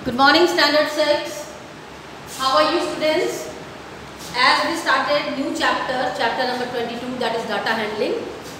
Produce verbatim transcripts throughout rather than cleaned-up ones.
Good morning, Standard six. How are you, students? As we started new chapter, chapter number twenty-two, that is data handling.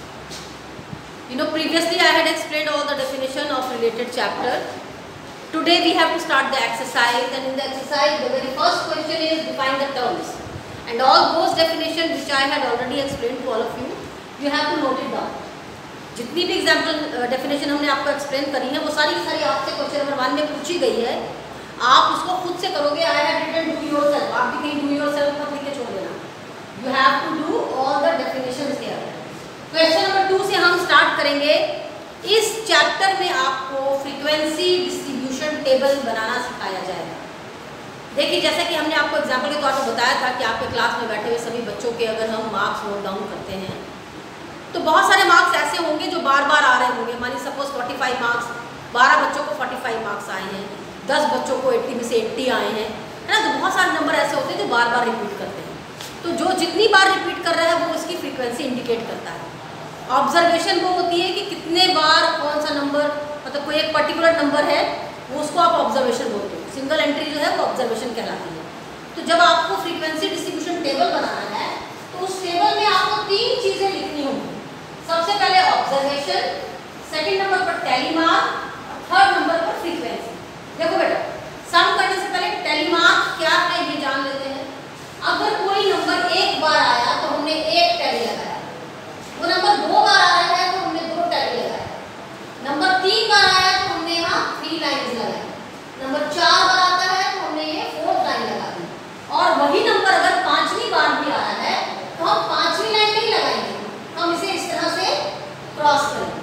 You know, previously I had explained all the definition of related chapter. Today we have to start the exercise, and in the exercise the very first question is define the terms. And all those definitions which I had already explained to all of you, you have to note it down. जितनी भी example definition हमने आपको explain करी है वो सारी की सारी आपसे क्वेश्चन नंबर वन में पूछी गई है. आप उसको खुद से करोगे. I have written do yourself. आप भी कहीं डू योरसेल्फ मत लिख के छोड़ देना. You have to do all the definitions here. Question number two से हम स्टार्ट करेंगे. इस चैप्टर में आपको फ्रीक्वेंसी डिस्ट्रीब्यूशन टेबल बनाना सिखाया जाएगा. देखिए, जैसा कि हमने आपको एग्जाम्पल के तौर पर बताया था कि आपके क्लास में बैठे हुए सभी बच्चों के अगर हम मार्क्स नोट डाउन करते हैं तो बहुत सारे मार्क्स ऐसे होंगे जो बार बार आ रहे होंगे. मानिए सपोज पैंतालीस मार्क्स, बारह बच्चों को पैंतालीस मार्क्स आए हैं, दस बच्चों को अस्सी में से अस्सी आए हैं, है ना. तो बहुत सारे नंबर ऐसे होते हैं जो बार बार रिपीट करते हैं. तो जो जितनी बार रिपीट कर रहा है वो उसकी फ्रीक्वेंसी इंडिकेट करता है. ऑब्जर्वेशन वो होती है कि कितने बार कौन सा नंबर, मतलब कोई एक पर्टिकुलर नंबर है वो उसको आप ऑब्जर्वेशन बोलते हो. सिंगल एंट्री जो है वो ऑब्जर्वेशन कहलाती है. तो जब आपको फ्रीक्वेंसी डिस्ट्रीब्यूशन टेबल बनाना है तो उस टेबल में आपको तीन चीज़ें लिखनी होंगी. सबसे पहले ऑब्जर्वेशन, सेकंड नंबर पर टैली मार्क, थर्ड नंबर पर फ्रीक्वेंसी. देखो बेटा, सम करने से पहले टैली मार्क क्या है ये जान लेते हैं. अगर कोई नंबर एक बार आया तो हमने एक टैली लगाया. वो नंबर दो बार आ रहा है तो हमने दो टैली लगाया. नंबर तीन बार आया तो हमने यहाँ थ्री लाइन्स लगाई. नंबर चार बार आता है तो हमने ये फोर्थ लाइन लगा दी. और वही नंबर अगर पांचवी बार भी आ रहा है तो हम पांचवी लाइन नहीं लगाएंगे, हम इसे इस तरह से क्रॉस करेंगे.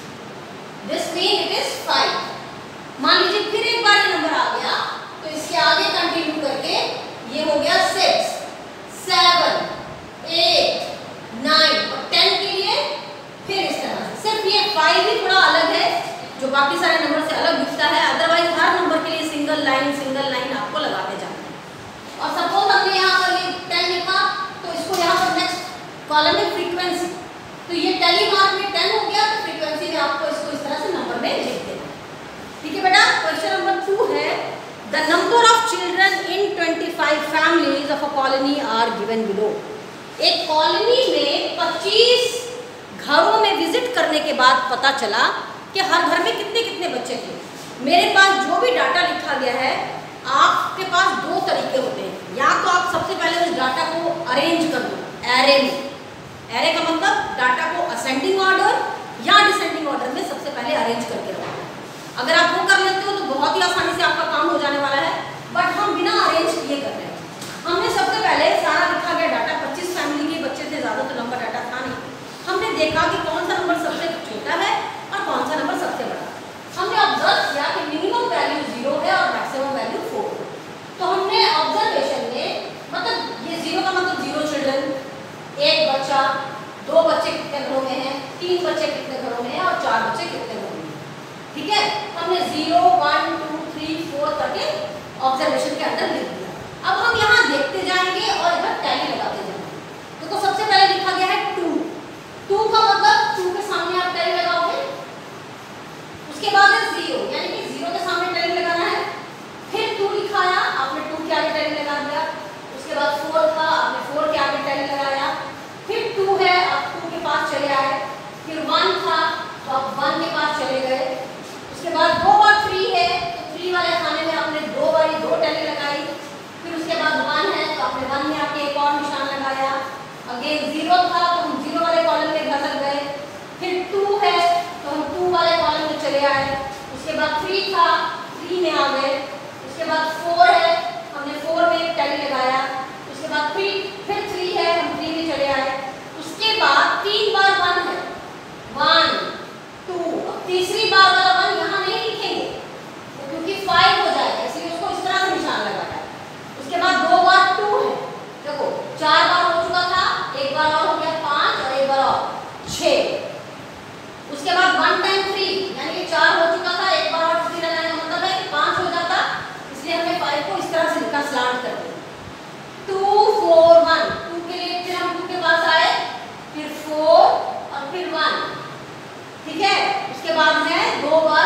This mean it is five. मान लीजिए फिर एक बार ये नंबर आ गया तो इसके आगे कंटिन्यू करके ये हो गया सिक्स, सेवन, एट, नाइन और टेन के लिए फिर इस तरह से. सिर्फ ये फाइव ही थोड़ा अलग है जो बाकी सारे नंबर से अलग दिखता है. अदरवाइज हर नंबर के लिए सिंगल लाइन सिंगल लाइन आपको लगाते जाना है. और सपोज हमने यहाँ पर ये टेन लिखा तो इसको यहाँ पर नेक्स्ट कॉलम में फ्रीक्वेंसी, तो ये टैली मार्क में टेन हो गया तो फ्रीक्वेंसी में आपको इसको इस तरह से नंबर में लिख देना. ठीक है बेटा. क्वेश्चन नंबर टू है the number of children in पच्चीस families of a colony are given below. एक कॉलोनी में पच्चीस घरों में विजिट करने के बाद पता चला कि हर घर में कितने कितने बच्चे थे. मेरे पास जो भी डाटा लिखा गया है, आपके पास दो तरीके होते हैं. या तो आप सबसे पहले उस डाटा को अरेंज कर दो एरे में. एरे का मतलब डाटा को असेंडिंग ऑर्डर या डिसेंडिंग ऑर्डर में सबसे पहले अरेंज करके रखो. अगर आप वो कर लेते हो तो बहुत ही आसानी से आपका काम हो जाने वाला है. बट हम बिना अरेंज किए कर रहे हैं. हमने सबसे पहले सारा लिखा गया डाटा, पच्चीस फैमिली के बच्चे थे, ज़्यादा तो नंबर डाटा था नहीं. हमने देखा कि कौन सा नंबर सबसे छोटा है और कौन सा नंबर सबसे बड़ा. हमने ऑब्जर्व किया कि मिनिमम वैल्यू जीरो है और मैक्सिमम वैल्यू फोर. तो हमने ऑब्जर्वेशन में, मतलब ये जीरो का मतलब जीरो चिल्ड्रन, एक बच्चा, दो बच्चे कितने घरों में हैं, तीन बच्चे कितने घरों में हैं और चार बच्चे कितने घरों में हैं. ठीक है. हमने zero, one, two, three, four करके ऑब्जर्वेशन के अंदर लिख दिया. अब हम यहाँ देखते जाएंगे और इधर टैली लगाते जाएंगे. तो, तो सबसे पहले लिखा गया है टू. टू का मतलब टू के सामने आप टैली लगाओगे. उसके बाद है जीरो, यानी कि जीरो के सामने टैली लगाना है. फिर टू लिखाया, आपने टू के आगे टैली लगा दिया. उसके बाद फोर था, आपने फोर के आगे टैली लगाया. फिर टू है, आप टू के पास चले आए. फिर वन था तो आप वन के पास चले गए. उसके बाद दो बार थ्री है तो थ्री वाले खाने में आपने दो बारी दो टैली लगाई. फिर उसके बाद वन है तो आपने वन में आके एक और निशान लगाया. अगेन जीरो था तो हम जीरो वाले कॉलम में घसक गए. फिर टू है तो हम टू वाले कॉलम में चले आए. उसके बाद थ्री था, थ्री में आ गए. उसके बाद फोर है, हमने फोर में एक टैली लगाया. उसके बाद थ्री, फिर थ्री है, हम थ्री में चले आए. उसके बाद तीन बार वन है, वन, टू. अब तीसरी बार वाला वन यहाँ नहीं लिखेंगे तो क्योंकि फाइव हो जाएगा, इसलिए उसको इस तरह से निशान लगाया. उसके बाद दो बार टू है. देखो, चार बार हो चुका था, एक बार और हो गया पाँच और एक बार और छः. उसके बाद वन टाइम थ्री, यानी कि चार हो चुका था, एक बार और थ्री लगाने का मतलब है कि पाँच हो जाता, इसलिए हमने फाइव को इस तरह से लिखा, स्लांट कर दिया. To, four, one. टू के लिए फिर हम टू के पास आए, फिर फोर और फिर वन. ठीक है. उसके बाद है दो बार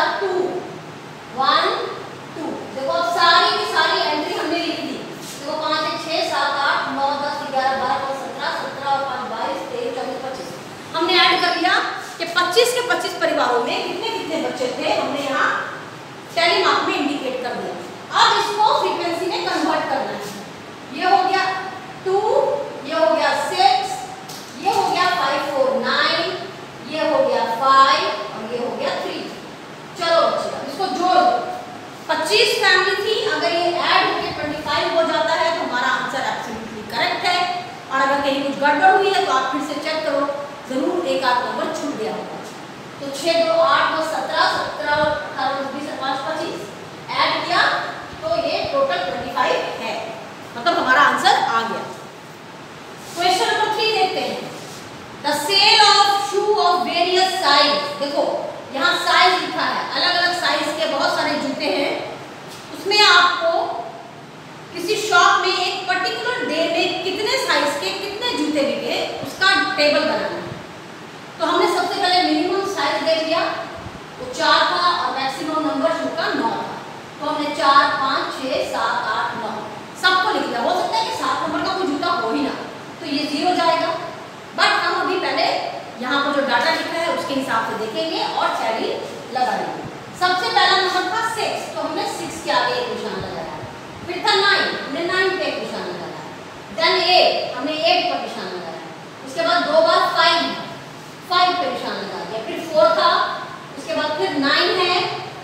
पच्चीस के पच्चीस परिवारों में कितने कितने बच्चे थे हमने यहाँ टैली मार्क में इंडिकेट कर दिया। अब इसको फ्रीक्वेंसी में कन्वर्ट करना है। ये हो गया टू, ये हो गया सिक्स, ये हो गया फाइव फोर नाइन, ये हो गया फाइव और ये हो गया थ्री। चलो बच्चे अब इसको जोड़ दो। पच्चीस फैमिली थी, अगर ये ऐड होकर पच्चीस हो जाता है तो हमारा आंसर एब्सोल्युटली करेक्ट है। और अगर कहीं कुछ गड़बड़ हुई है तो आप फिर से चेक करो, जरूर एक आध नंबर छूट गया होगा। तो छः दो आठ दो सत्रह, सत्रह और अठारह बीस पाँच पच्चीस ऐड किया तो ये टोटल पच्चीस है, मतलब हमारा आंसर आ गया। क्वेश्चन नंबर थ्री देखते हैं। The sale of shoe of various size, देखो यहाँ साइज लिखा है, अलग अलग साइज के बहुत सारे जूते हैं। उसमें आपको किसी शॉप में एक पर्टिकुलर डे में कितने साइज के कितने जूते बिके उसका टेबल बनाना है। तो हमने सबसे पहले मिनिमम साइज देख लिया, वो चार था और मैक्सिमम नंबर शू का नौ था। तो हमने चार पाँच छः सात आठ नौ सबको लिख लिया। हो सकता है कि सात नंबर का कोई जूता हो ही ना, तो ये जीरो जाएगा। बट हम अभी पहले यहाँ पर जो डाटा लिखा है उसके हिसाब से देखेंगे और टैली लगा लेंगे। सबसे पहला नंबर था सिक्स, तो हमने सिक्स के आगे एक निशान लगाया। फिर था नाइन, हमने नाइन पे एक निशान लगाया। देन एट, हमने एट पर निशान लगाया। उसके बाद दो बार फाइव, फाइव पे निशान लगा दिया। फिर फोर था, उसके बाद फिर नाइन है,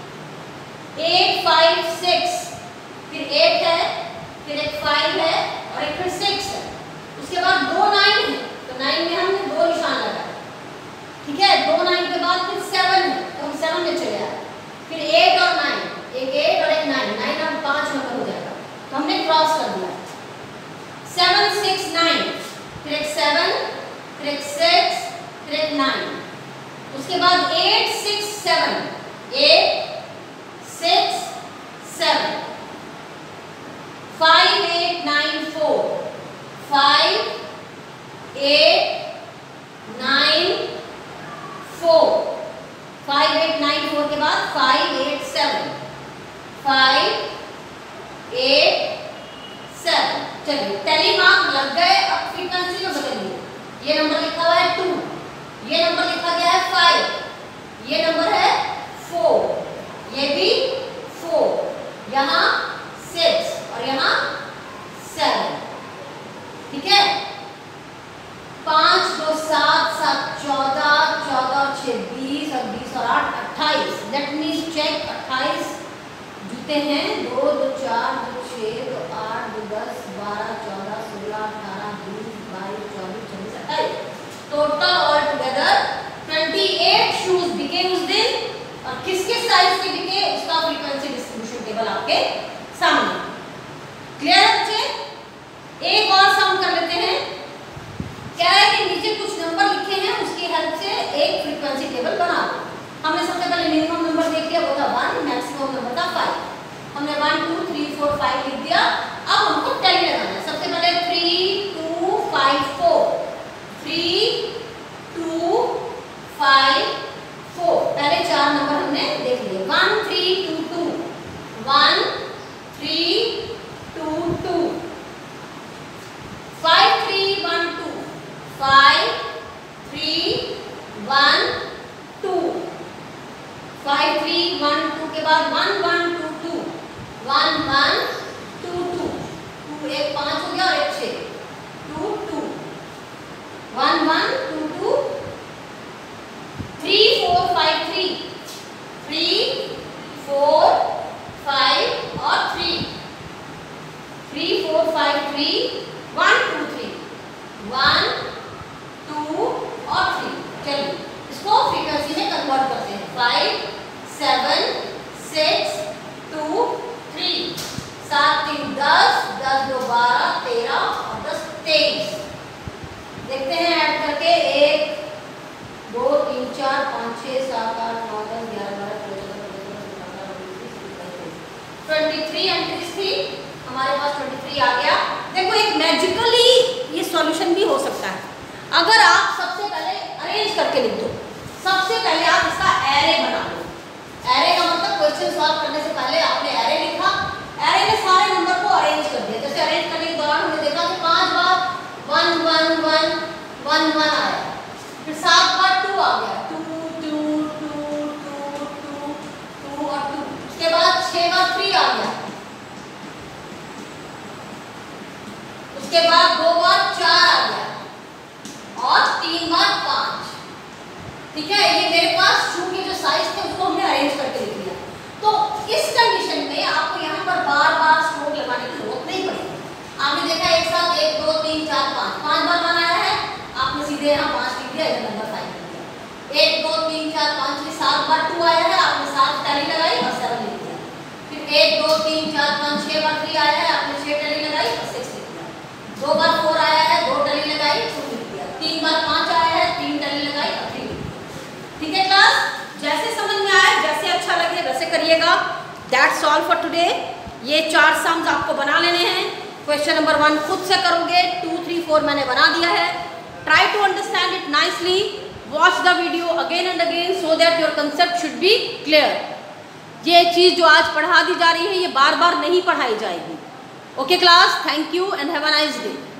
एट फाइव सिक्स, फिर एट है, फिर एक फाइव है और एक फिर सिक्स है। उसके बाद दो नाइन है, तो नाइन में हमने दो निशान लगाए, ठीक है। दो नाइन के बाद फिर सेवन है, तो हम सेवन में चले आए। फिर एट और नाइन, एक एट और एक नाइन, नाइन और पाँच नंबर हो जाएगा, तो हमने क्रॉस कर दिया। सेवन सिक्स नाइन, फिर एक सेवन, फिर एक सिक्स, फिर एक नाइन। उसके बाद eight six seven, eight six seven, five eight nine four, five eight nine four, five eight nine four के बाद five eight seven, five eight seven. चलिए टैली मार्क लग गए। अब फ्रीक्वेंसी में बदलिए। ये नंबर लिखा हुआ है टू, ये नंबर लिखा गया है फाइव, ये नंबर है फोर, ये भी फोर, यहाँ सिक्स और यहाँ सेवन, ठीक है। पाँच दो सात, सात चौदह, चौदह और छः बीस और बीस और आठ अट्ठाईस। लेट मी चेक, अट्ठाईस जूते हैं। दो दो चार, दो छः, दो आठ, दो दस, बारह, चौदह, सोलह, अठारह, बीस, बाईस, चौबीस, छब्बीस, अट्ठाईस। Total all together twenty eight shoes बिके उस दिन। और किस किस साइज के बिके उसका फ्रीक्वेंसी डिस्ट्रीब्यूशन टेबल आपके सामने। क्लियर है बच्चे? एक और सम कर लेते हैं। क्या है कि नीचे कुछ नंबर लिखे हैं, उसकी हेल्प से एक फ्रीक्वेंसी टेबल बना दो। हमने सबसे पहले मिनिमम नंबर देख लिया, वो था वन, मैक्सिमम नंबर था फाइव। हमने one two three four five लिख दिया। अब हमको टैली लगाना है। सबसे पहले three two five four, three two five four, पहले चार नंबर हमने देख लिए। One three two two, one three two two, five three one two, five three one two, five three one two के बाद one one two two, one one two two, two एक पाँच हो गया और एक छः, two two, one one two two, three four five three, three four five और three, three four five three, one two three, one two और three. चलिए इसको फ्रीक्वेंसी में कन्वर्ट करते हैं। Five seven six two three, सात तीन दस, दस दो बारह, तेरह और दस तेईस। देखते हैं ऐड करके, एक दो तीन चार पाँच छः सात आठ नौ दस ग्यारह बारह तेरह चौदह पंद्रह ट्वेंटी थ्री एंट्रीज थी हमारे पास, ट्वेंटी थ्री आ गया। देखो एक मैजिकली ये सॉल्यूशन भी हो सकता है। अगर आप सबसे पहले अरेंज करके लिख दो, सबसे पहले आप इसका एरे बना लो। एरे का मतलब क्वेश्चन सॉल्व करने से पहले आपने एरे लिखा, एरे में सारे नंबर को अरेंज कर दिया। जैसे अरेंज करने के दौरान हमने देखा कि पांच बार one one one one one आया, फिर सात बार टू आ गया, टू बार थ्री आ गया, उसके बाद दो बार चार आ गया और तीन बार पांच। ठीक है, ये मेरे पास शू के जो साइज थे उसको हमने अरेंज करके लिख लिया। तो इस कंडीशन में आपको यहाँ पर बार बार स्ट्रोक लगाने की जरूरत नहीं पड़ेगी। आपने देखा एक साथ एक दो तीन चार पाँच पांच बार बनाया है, आपने सीधे यहाँ पाँच लिख दिया, इधर नंबर फाइव लिख दिया। एक दो तीन चार पाँच में सात बार टू आया है, आपने सात टैली लगाई और सेवन लिख दिया। फिर एक दो तीन चार पाँच छह बार थ्री आया है, आपने छह टैली लगाई और सिक्स लिख दिया। दो बार फोर आया है, दो टैली लगाई, टू लिख दिया। तीन बार पाँच आया है, तीन टैली लगाई और थ्री लिख दिया। ठीक है क्लास, जैसे समझ में आए, जैसे अच्छा लगे वैसे करिएगा। That's all for today. ये चार सम्स आपको बना लेने हैं। क्वेश्चन नंबर वन खुद से करोगे, टू थ्री फोर मैंने बना दिया है। Try to understand it nicely, watch the video again and again so that your concept should be clear. ये चीज़ जो आज पढ़ा दी जा रही है ये बार बार नहीं पढ़ाई जाएगी। Okay class, thank you and have a nice day.